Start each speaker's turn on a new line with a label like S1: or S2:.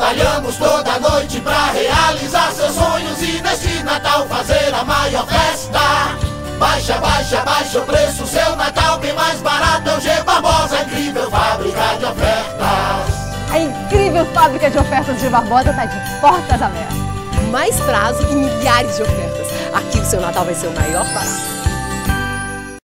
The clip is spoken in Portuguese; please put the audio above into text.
S1: Trabalhamos toda noite pra realizar seus sonhos e neste Natal fazer a maior festa. Baixa, baixa, baixa o preço, seu Natal bem mais barato. É o G Barbosa, a incrível fábrica de ofertas.
S2: A incrível fábrica de ofertas G Barbosa está de portas abertas.
S3: Mais prazo e milhares de ofertas. Aqui o seu Natal vai ser o maior barato.